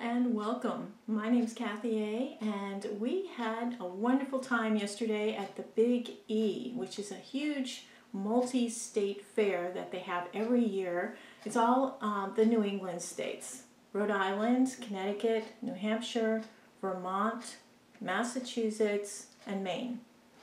and welcome. My name's Kathy A, and we had a wonderful time yesterday at the Big E, which is a huge multi-state fair that they have every year. It's all the New England states: Rhode Island, Connecticut, New Hampshire, Vermont, Massachusetts, and Maine.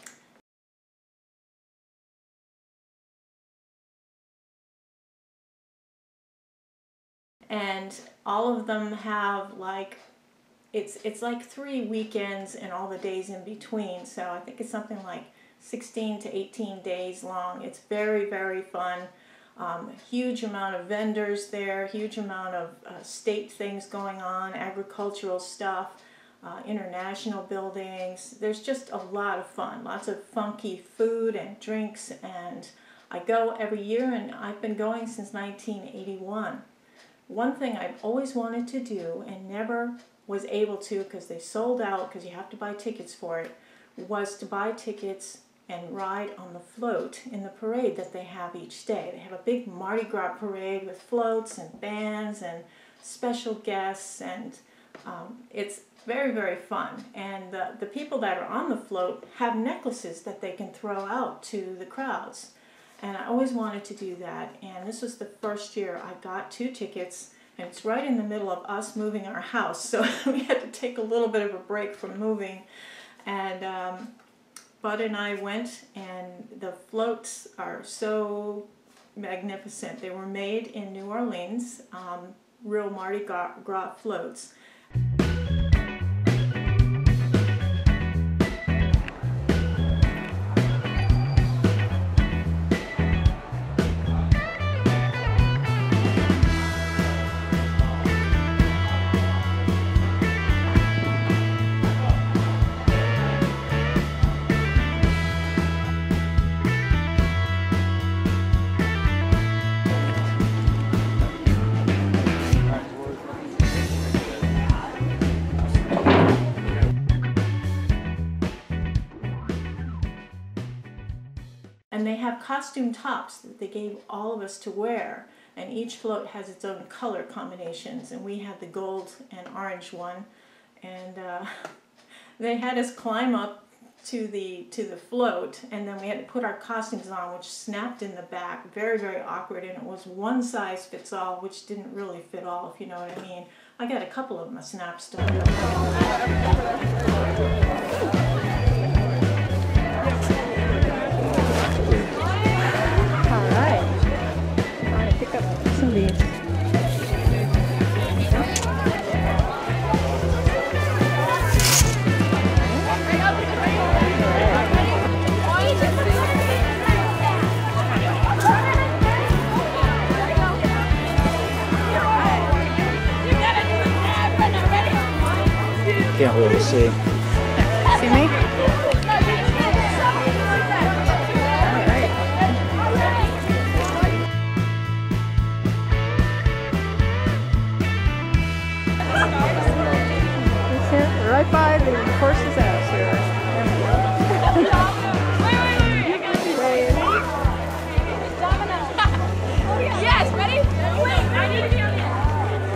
And all of them have it's like 3 weekends and all the days in between. So I think it's something like 16 to 18 days long. It's very, very fun. Huge amount of vendors there, huge amount of state things going on, agricultural stuff, international buildings. There's just a lot of fun, lots of funky food and drinks, and I go every year, and I've been going since 1981. One thing I've always wanted to do and never was able to because they sold out, because you have to buy tickets for it, was to buy tickets and ride on the float in the parade that they have each day. They have a big Mardi Gras parade with floats and bands and special guests, and it's very, very fun. And the people that are on the float have necklaces that they can throw out to the crowds. And I always wanted to do that, and this was the first year I got 2 tickets, and it's right in the middle of us moving our house, so we had to take a little bit of a break from moving. And Bud and I went, and the floats are so magnificent. They were made in New Orleans, real Mardi Gras floats. And they have costume tops that they gave all of us to wear, and each float has its own color combinations, and we had the gold and orange one. And they had us climb up to the float, and then we had to put our costumes on, which snapped in the back. Very, very awkward, and it was one size fits all, which didn't really fit all, if you know what I mean. I got a couple of my snaps still. Can't really see. See me? Right by the horse's ass here. Yes, ready? Wait, I need to be on the edge.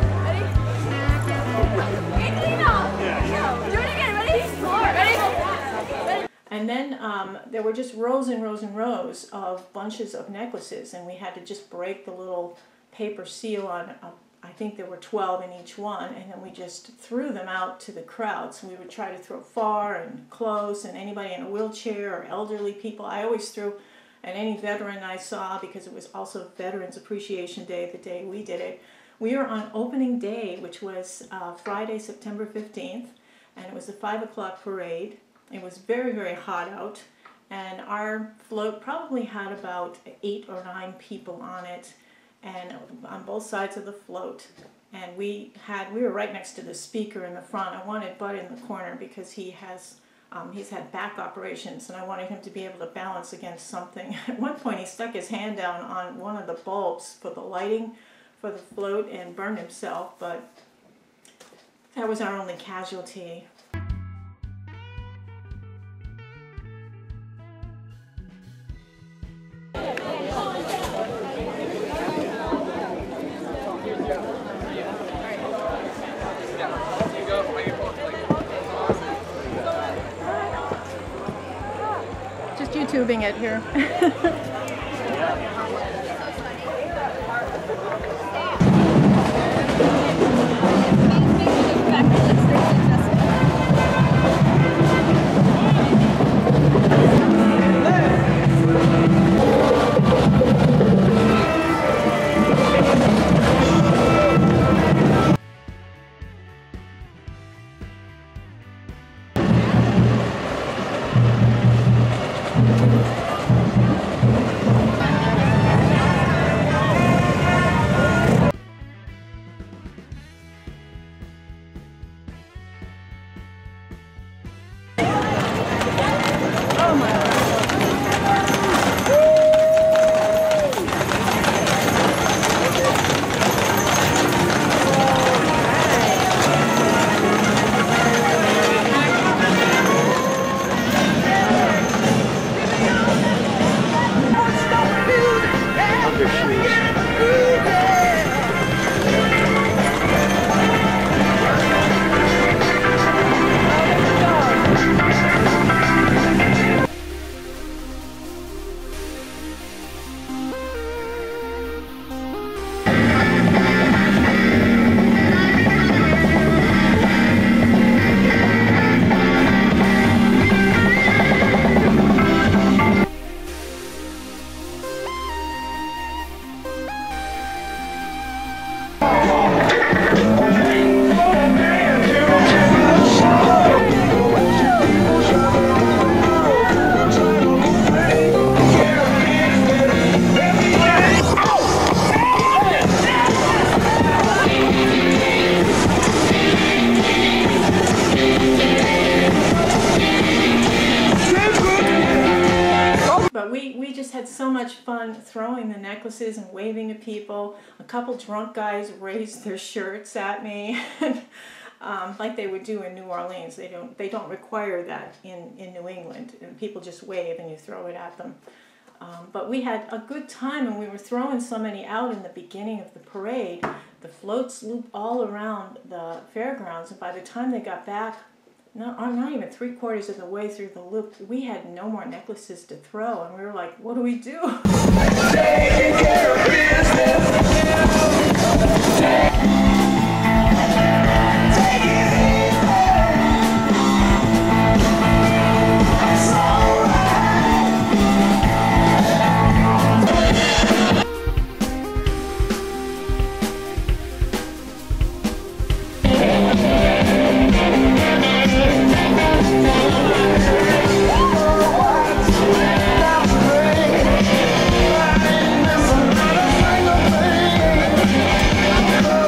Ready? Do it again, ready? And then there were just rows and rows and rows of bunches of necklaces, and we had to just break the little paper seal on, I think there were 12 in each one, and then we just threw them out to the crowd. So we would try to throw far and close, and anybody in a wheelchair or elderly people. I always threw at any veteran I saw, because it was also Veterans Appreciation Day, the day we did it. We were on opening day, which was Friday, September 15th, and it was a 5 o'clock parade. It was very, very hot out, and our float probably had about 8 or 9 people on it, and on both sides of the float. And we were right next to the speaker in the front. I wanted Bud in the corner because he's had back operations, and I wanted him to be able to balance against something. At one point he stuck his hand down on one of the bulbs for the lighting for the float and burned himself, but that was our only casualty. Yeah. YouTubing it here. We just had so much fun throwing the necklaces and waving at people. A couple drunk guys raised their shirts at me, like they would do in New Orleans. They don't require that in New England. And people just wave and you throw it at them. But we had a good time, and we were throwing so many out in the beginning of the parade. The floats loop all around the fairgrounds, and by the time they got back, not even 3/4 of the way through the loop, we had no more necklaces to throw, and we were like, what do we do? Taking care of business.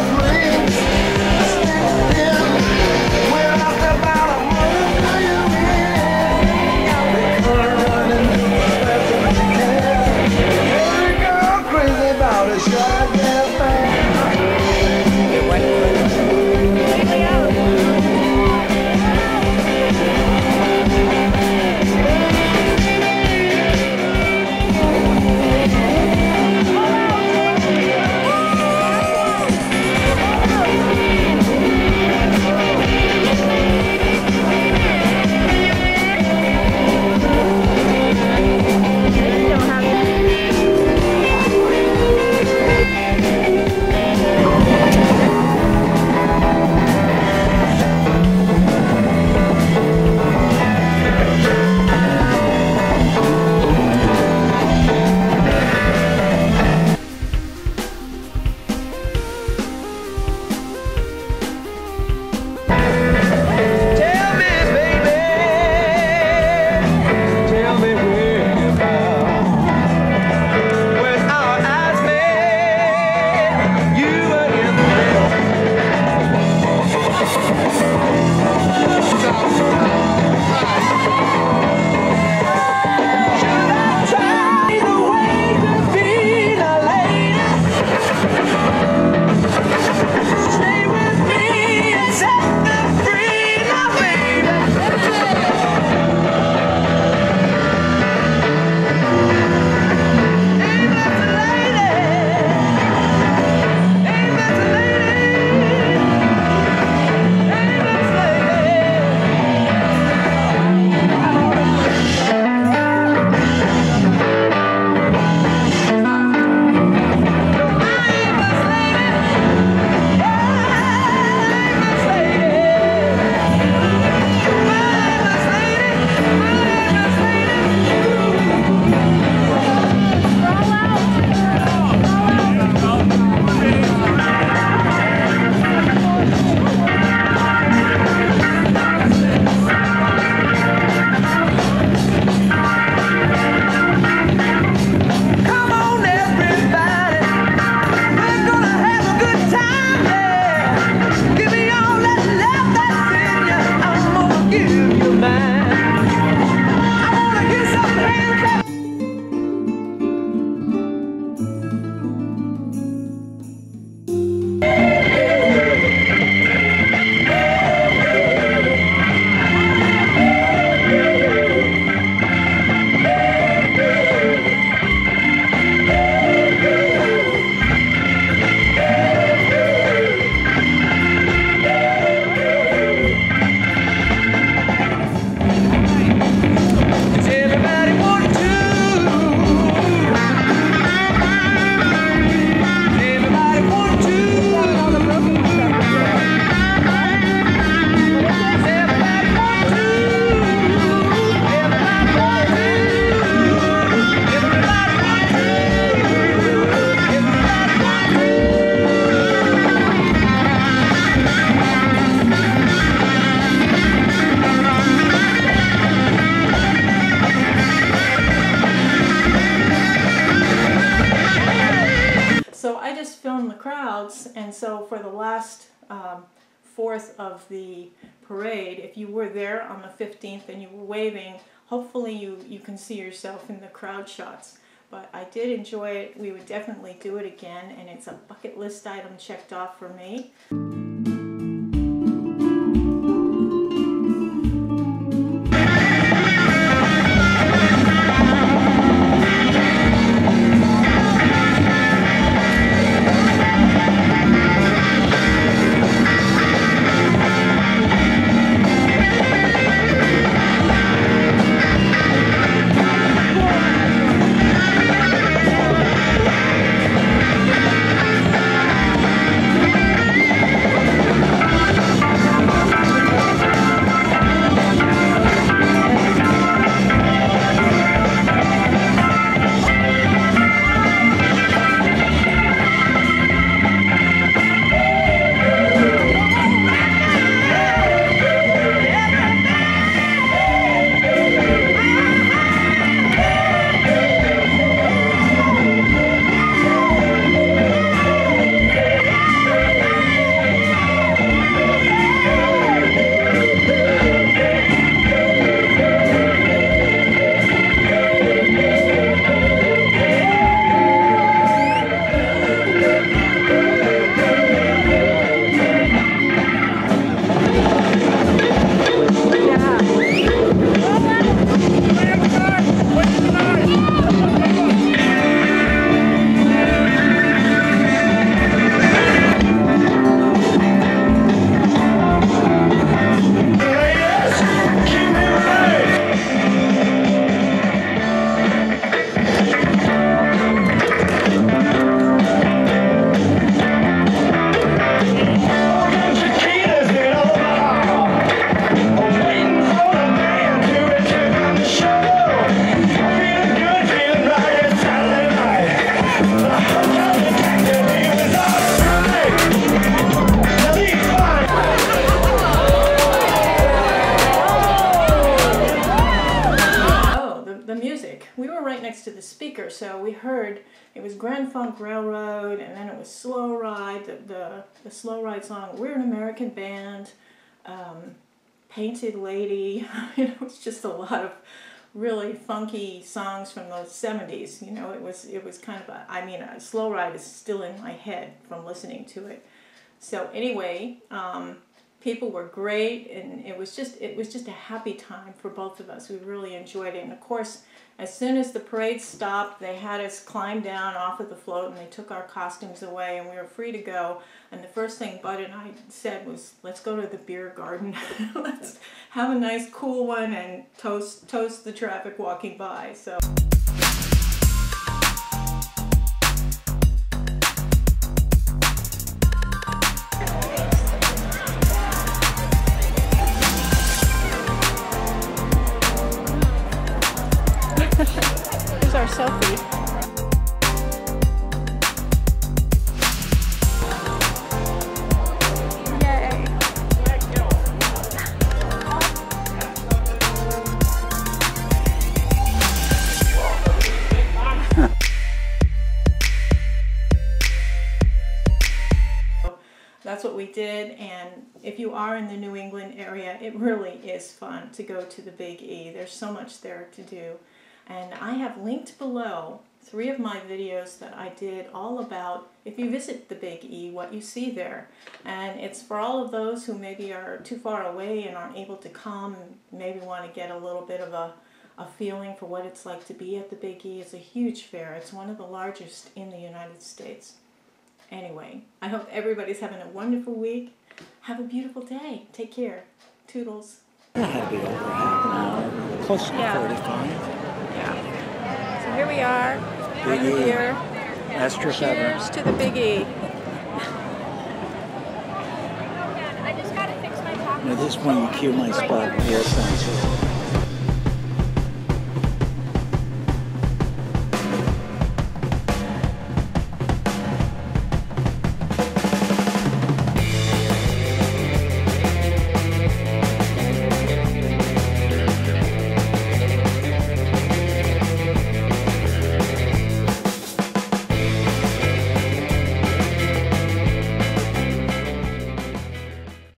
4th of the parade. If you were there on the 15th and you were waving, hopefully you can see yourself in the crowd shots. But I did enjoy it. We would definitely do it again, and it's a bucket list item checked off for me. We were right next to the speaker, so we heard it was Grand Funk Railroad, and then it was Slow Ride, the Slow Ride song, We're an American Band, Painted Lady. You know, it's just a lot of really funky songs from the 70s. You know, it was kind of a Slow Ride is still in my head from listening to it. So anyway, people were great, and it was just a happy time for both of us. We really enjoyed it, and of course, as soon as the parade stopped, they had us climb down off of the float, and they took our costumes away, and we were free to go. And the first thing Bud and I said was, let's go to the beer garden. Let's have a nice cool one and toast the traffic walking by. So. Here's our selfie. Yay! That's what we did, and if you are in the New England area, it really is fun to go to the Big E. There's so much there to do. And I have linked below 3 of my videos that I did all about, if you visit the Big E, what you see there. And it's for all of those who maybe are too far away and aren't able to come, and maybe want to get a little bit of a feeling for what it's like to be at the Big E. It's a huge fair. It's one of the largest in the United States. Anyway, I hope everybody's having a wonderful week. Have a beautiful day. Take care. Toodles. Happy over half an hour, close to 45. Yeah. So here we are, Big E. here. Astra Cheers to the Big E. I just gotta fix my pocket. At this point, you cue my spot. Yes, thanks.